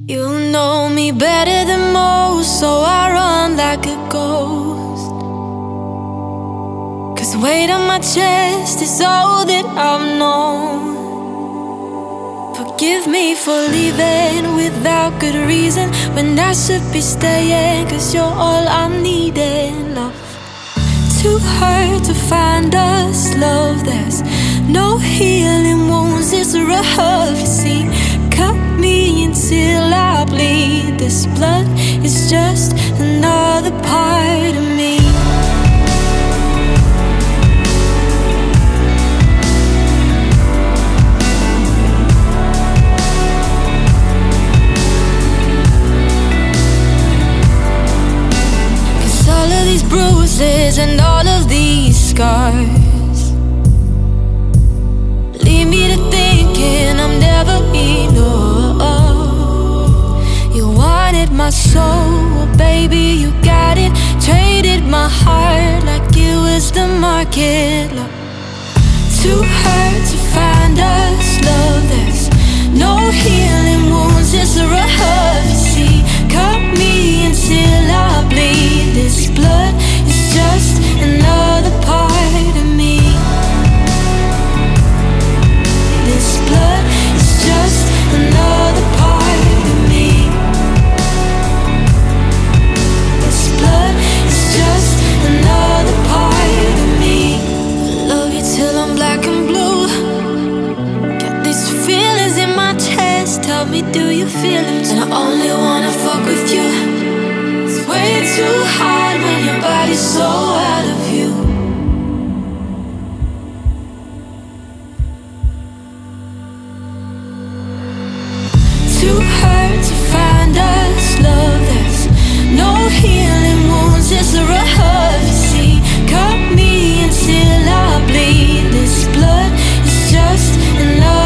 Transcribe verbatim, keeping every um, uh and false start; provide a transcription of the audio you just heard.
You know me better than most, so I run like a ghost. Cause weight on my chest is all that I've known. Forgive me for leaving without good reason, when I should be staying, cause you're all I'm needing. Love, too hurt to find us. Love, there's no healing wounds, it's rough, you see. Cut me until I bleed. This blood is just another part of me. Cause all of these bruises and all of these scars lead me to thinking I'm never enough. You wanted my soul, baby, you got it. Traded my heart like it was the market. Love, too hurt to find us. Love, there's no healing wounds, it's a rough, you see. Cut me until I bleed. This blood is just another part of me. This blood is just another part of me. This blood is just another part of me. I love you till I'm black and blue. Got these feelings in my chest, tell me, do you feel them too? And I only wanna fuck with you. It's way too hard when your body's so out of view. Too hurt to find us. Love, there's no healing wounds, it's a rough, you see. Cut me until I bleed. This blood is just another